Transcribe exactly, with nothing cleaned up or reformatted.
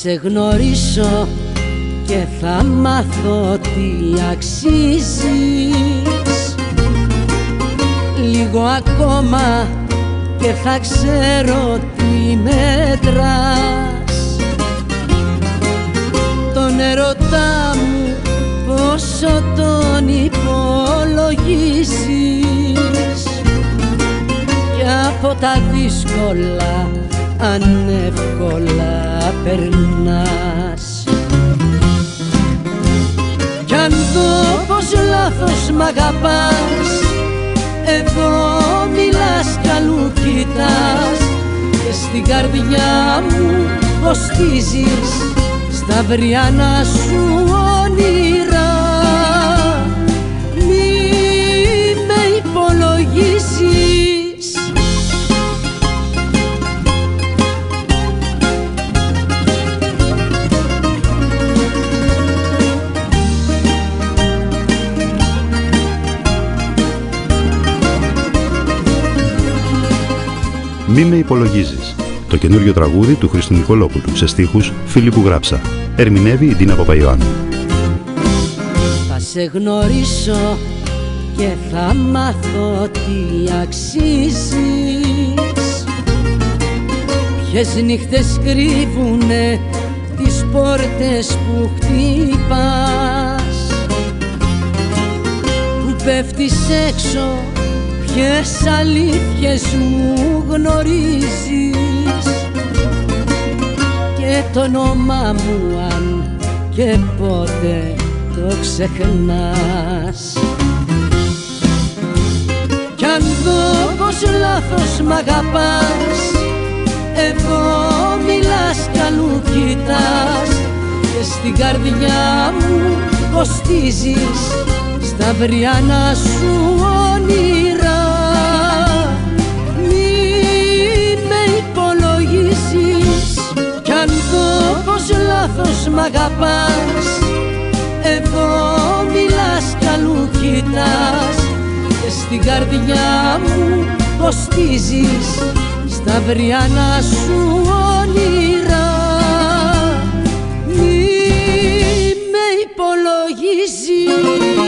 σε γνωρίσω και θα μάθω τι αξίζεις. Λίγο ακόμα και θα ξέρω τι μετράς. Τον ερωτά μου πόσο τον υπολογίσεις, και από τα δύσκολα ανεύκολα περνάς. Κι αν δω πως λάθος μ' αγαπάς, εδώ μιλάς κι αλλού κοιτάς, και στην καρδιά μου κοστίζεις στα βριανά σου όνειρα. Μη με υπολογίσεις. Μη με υπολογίζεις. Το καινούριο τραγούδι του Χρήστου Νικολόπουλου σε στίχους Φίλιππου Γράψα. Ερμηνεύει η Ντίνα Παπαϊωάννου. Θα σε γνωρίσω και θα μάθω τι αξίζεις, ποιες νύχτες κρύβουνε τις πόρτες που χτυπάς, που πέφτεις έξω, ποιες αλήθειες μου γνωρίζεις, και το όνομά μου αν και πότε το ξεχνάς. Κι αν δω πως λάθος μ' αγαπάς, εδώ μιλάς κι αλλού κοιτάς, και στην καρδιά μου κοστίζεις στα βριανά σου όνειρα. Μη με υπολογίσεις. Κι αν δω πως λάθος μ' αγαπάς, εδώ μιλάς κι αλλού κοιτάς, και στην καρδιά μου κοστίζεις στα βριανά σου όνειρα. Μη με υπολογίσεις.